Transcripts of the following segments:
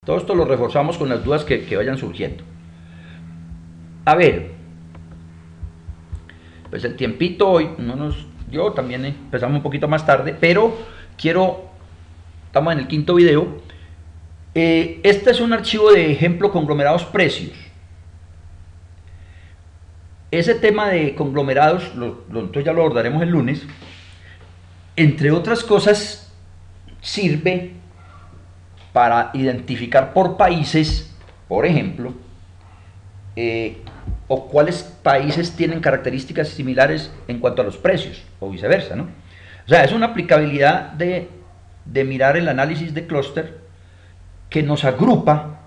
Todo esto lo reforzamos con las dudas que vayan surgiendo. A ver, pues el tiempito hoy no nos dio, también empezamos un poquito más tarde, pero estamos en el quinto video. Este es un archivo de ejemplo conglomerados precios. Ese tema de conglomerados, entonces ya lo abordaremos el lunes. Entre otras cosas, sirve para identificar por países, por ejemplo, o cuáles países tienen características similares en cuanto a los precios, o viceversa, ¿no? O sea, es una aplicabilidad de mirar el análisis de clúster que nos agrupa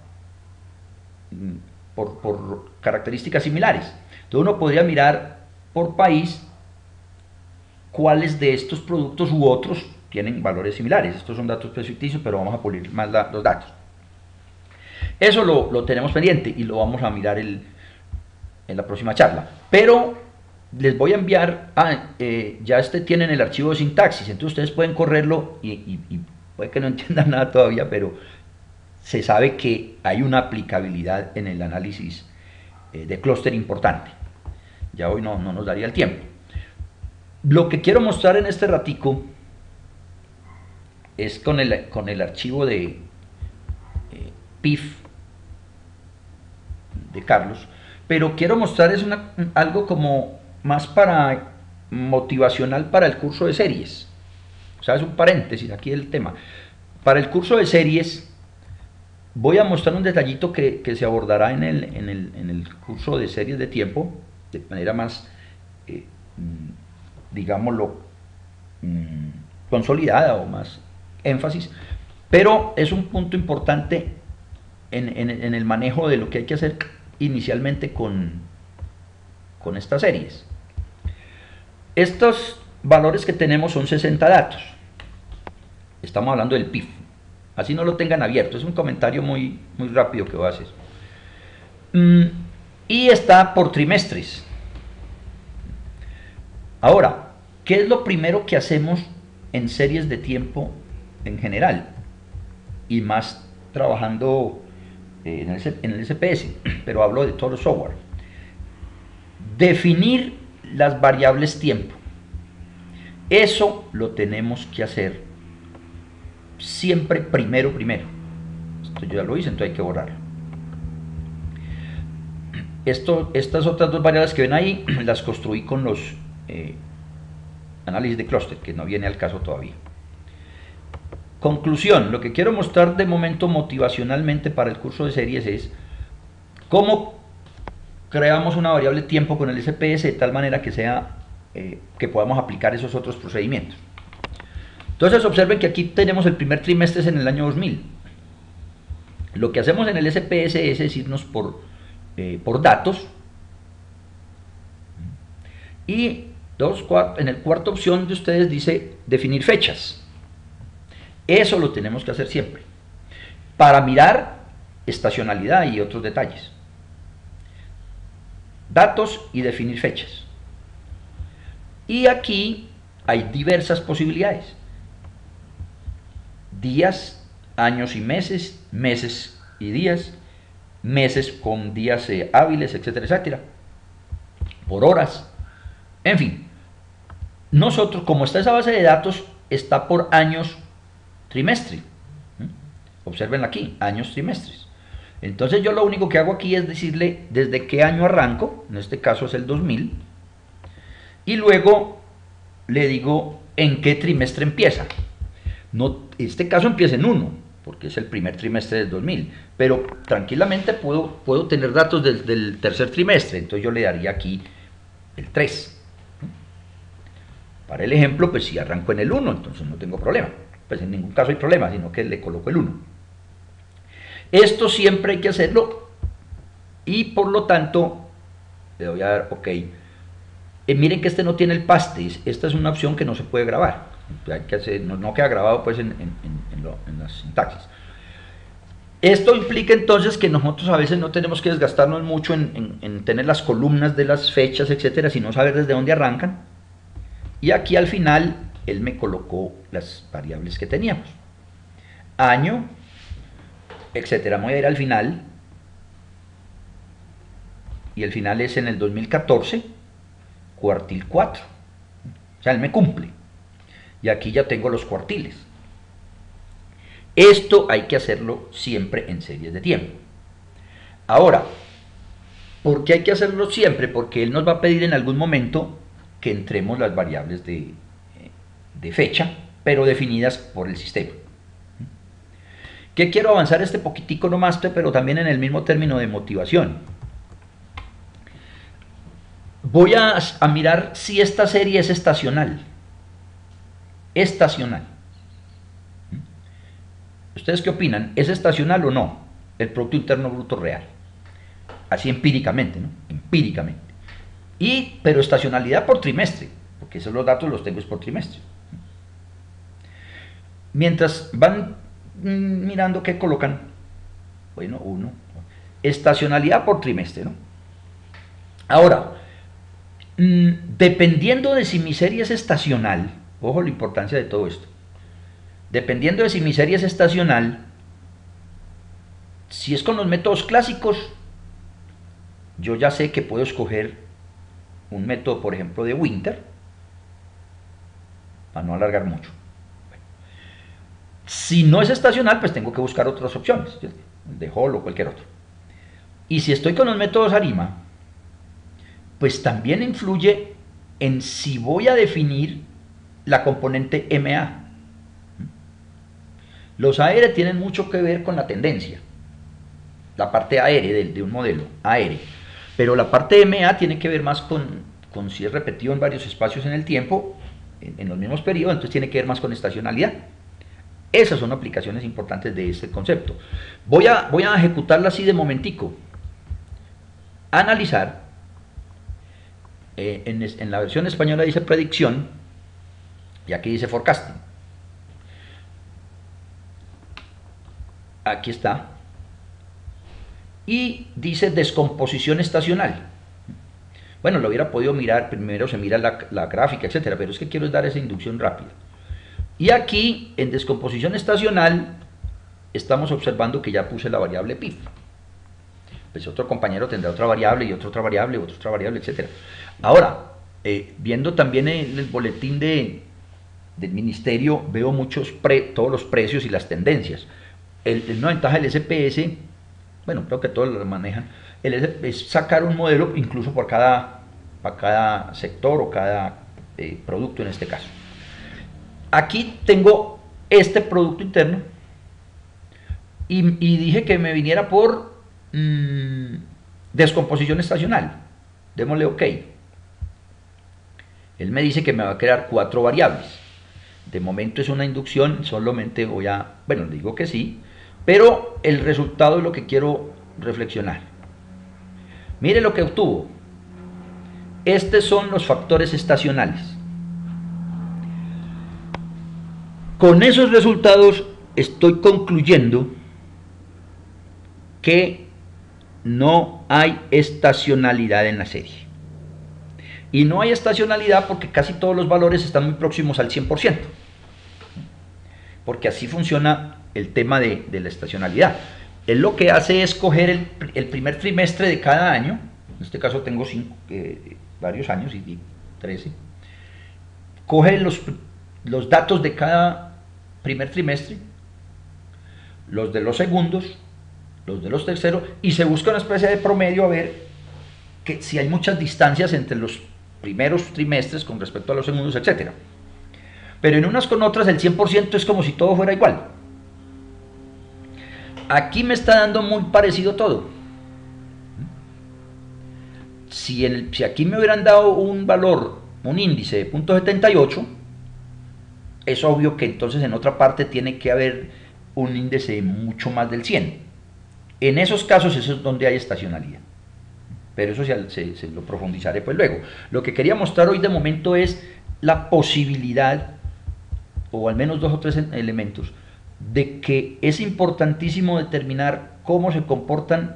por características similares. Entonces uno podría mirar por país cuáles de estos productos u otros tienen valores similares. Estos son datos ficticios, pero vamos a pulir más los datos. Eso lo tenemos pendiente y lo vamos a mirar en la próxima charla. Pero les voy a enviar, ya tienen el archivo de sintaxis, entonces ustedes pueden correrlo y puede que no entiendan nada todavía, pero se sabe que hay una aplicabilidad en el análisis de clúster importante. Ya hoy no nos daría el tiempo. Lo que quiero mostrar en este ratico es con el archivo de PIF de Carlos, pero quiero mostrar algo como más motivacional para el curso de series. O sea, es un paréntesis aquí el tema. Para el curso de series voy a mostrar un detallito que se abordará en el curso de series de tiempo, de manera más, digámoslo, consolidada o más énfasis, pero es un punto importante en el manejo de lo que hay que hacer inicialmente con estas series. Estos valores que tenemos son 60 datos. Estamos hablando del PIF. Así no lo tengan abierto, es un comentario muy rápido que voy a hacer. Y está por trimestres. Ahora, ¿qué es lo primero que hacemos en series de tiempo en general? Y más trabajando en el SPS, pero hablo de todo el software. Definir las variables tiempo. Eso lo tenemos que hacer siempre primero. Esto yo ya lo hice, entonces hay que borrarlo. Estas otras dos variables que ven ahí las construí con los análisis de clúster, que no viene al caso todavía. Conclusión, lo que quiero mostrar de momento motivacionalmente para el curso de series es cómo creamos una variable tiempo con el SPS de tal manera que podamos aplicar esos otros procedimientos. Entonces observen que aquí tenemos el primer trimestre en el año 2000. Lo que hacemos en el SPS es irnos por datos y en el cuarta opción de ustedes dice definir fechas. Eso lo tenemos que hacer siempre para mirar estacionalidad y otros detalles. Datos y definir fechas. Y aquí hay diversas posibilidades. Días, años y meses, meses y días, meses con días hábiles, etcétera, etcétera, por horas, en fin. Nosotros, como está esa base de datos, está por años trimestre. Observen aquí, años trimestres. Entonces yo lo único que hago aquí es decirle desde qué año arranco, en este caso es el 2000, y luego le digo en qué trimestre empieza. No, este caso empieza en 1, porque es el primer trimestre del 2000, pero tranquilamente puedo tener datos del tercer trimestre, entonces yo le daría aquí el 3. Para el ejemplo, pues si arranco en el 1, entonces no tengo problema, pues en ningún caso hay problema, sino que le coloco el 1. Esto siempre hay que hacerlo y por lo tanto le doy a dar OK. Miren que este no tiene el pastes, esta es una opción que no se puede grabar. Hay que hacer, no queda grabado pues en las sintaxis. Esto implica entonces que nosotros a veces no tenemos que desgastarnos mucho en tener las columnas de las fechas, etcétera, sino saber desde dónde arrancan. Y aquí al final él me colocó las variables que teníamos. Año, etcétera. Voy a ir al final, y el final es en el 2014, cuartil 4. O sea, él me cumple. Y aquí ya tengo los cuartiles. Esto hay que hacerlo siempre en series de tiempo. Ahora, ¿por qué hay que hacerlo siempre? Porque él nos va a pedir en algún momento que entremos las variables de fecha, pero definidas por el sistema. ¿Qué quiero avanzar este poquitico nomás, pero también en el mismo término de motivación? Voy a mirar si esta serie es estacional. Estacional. ¿Ustedes qué opinan? ¿Es estacional o no el Producto Interno Bruto real? Así empíricamente, ¿no? Empíricamente. Pero estacionalidad por trimestre, porque esos los datos los tengo es por trimestre. Mientras van mirando qué colocan, bueno, 1, estacionalidad por trimestre, ¿no? Ahora, dependiendo de si mi serie es estacional, ojo la importancia de todo esto, dependiendo de si mi serie es estacional, si es con los métodos clásicos, yo ya sé que puedo escoger un método, por ejemplo, de Winter, para no alargar mucho. Bueno, si no es estacional, pues tengo que buscar otras opciones, ¿sí? De Hall o cualquier otro. Y si estoy con los métodos ARIMA, pues también influye en si voy a definir la componente MA. Los AR tienen mucho que ver con la tendencia, la parte AR de un modelo, AR. Pero la parte MA tiene que ver más con si es repetido en varios espacios en el tiempo, en los mismos periodos, entonces tiene que ver más con estacionalidad. Esas son aplicaciones importantes de este concepto. Voy a ejecutarla así de momentico. Analizar, en la versión española dice predicción, y aquí dice forecasting. Aquí está. Y dice descomposición estacional. Bueno, lo hubiera podido mirar, primero se mira la gráfica, etcétera, pero es que quiero dar esa inducción rápida. Y aquí, en descomposición estacional, estamos observando que ya puse la variable PIF. Pues otro compañero tendrá otra variable, y otra variable, otra variable, etcétera. Ahora, viendo también el boletín del ministerio, veo todos los precios y las tendencias. Una ventaja del SPS, bueno, creo que todos lo manejan, es sacar un modelo incluso para cada sector o cada producto en este caso. Aquí tengo este producto interno y dije que me viniera por descomposición estacional. Démosle OK. Él me dice que me va a crear 4 variables. De momento es una inducción, solamente bueno, le digo que sí, pero el resultado es lo que quiero reflexionar. Mire lo que obtuvo. Estos son los factores estacionales. Con esos resultados estoy concluyendo que no hay estacionalidad en la serie. Y no hay estacionalidad porque casi todos los valores están muy próximos al 100%. Porque así funciona el tema de la estacionalidad. Él lo que hace es coger el primer trimestre de cada año, en este caso tengo varios años y 13, coge los datos de cada primer trimestre, los de los segundos, los de los terceros, y se busca una especie de promedio a ver que si hay muchas distancias entre los primeros trimestres con respecto a los segundos, etc. Pero en unas con otras el 100% es como si todo fuera igual. Aquí me está dando muy parecido todo. Si aquí me hubieran dado un valor, un índice de 0.78, es obvio que entonces en otra parte tiene que haber un índice mucho más del 100. En esos casos eso es donde hay estacionalidad. Pero eso se lo profundizaré pues luego. Lo que quería mostrar hoy de momento es la posibilidad, o al menos 2 o 3 elementos, de que es importantísimo determinar cómo se comportan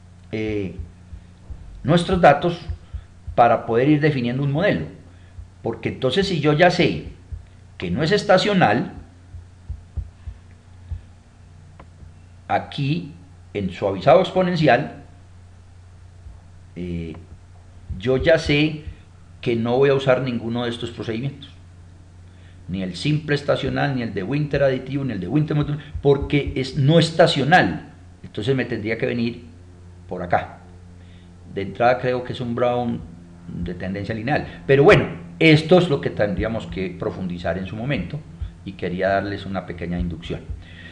nuestros datos para poder ir definiendo un modelo. Porque entonces si yo ya sé que no es estacional, aquí en suavizado exponencial, yo ya sé que no voy a usar ninguno de estos procedimientos, ni el simple estacional, ni el de Winter aditivo, ni el de Winter, porque es no estacional. Entonces me tendría que venir por acá. De entrada creo que es un Brown de tendencia lineal, pero bueno, esto es lo que tendríamos que profundizar en su momento y quería darles una pequeña inducción.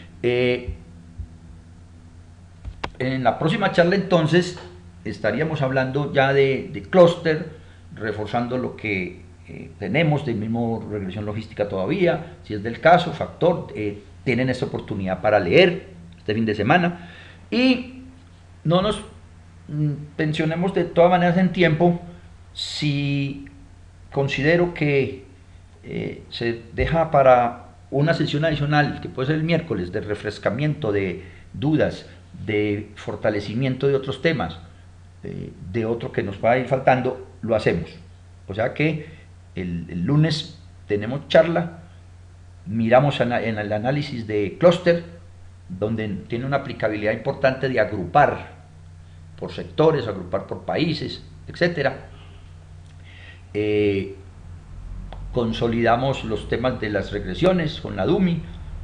En la próxima charla entonces estaríamos hablando ya de clúster, reforzando lo que tenemos de mismo regresión logística todavía, si es del caso, factor, tienen esta oportunidad para leer este fin de semana y no nos pensionemos de todas maneras en tiempo si considero que se deja para una sesión adicional, que puede ser el miércoles, de refrescamiento de dudas, de fortalecimiento de otros temas, de otro que nos va a ir faltando, lo hacemos. O sea que el lunes tenemos charla, miramos en el análisis de clúster, donde tiene una aplicabilidad importante de agrupar por sectores, agrupar por países, etc. Consolidamos los temas de las regresiones con la DUMI,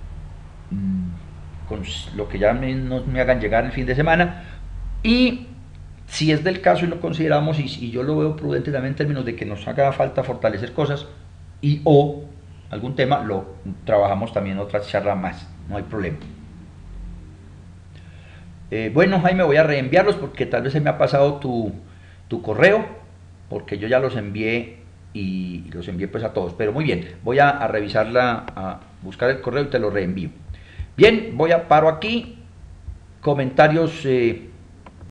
con lo que ya nos me hagan llegar el fin de semana, y si es del caso y lo consideramos, y yo lo veo prudente también en términos de que nos haga falta fortalecer cosas y o algún tema, lo trabajamos también en otra charla más, no hay problema. Bueno, Jaime, voy a reenviarlos porque tal vez se me ha pasado tu correo, porque yo ya los envié y los envié pues a todos, pero muy bien, voy a revisarla, a buscar el correo y te lo reenvío. Bien, paro aquí, comentarios